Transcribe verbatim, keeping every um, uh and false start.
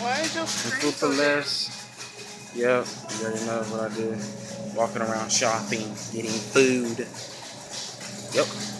Why is your Some screen food for so less. Yep, you already know what I do. Walking around shopping, getting food. Yep.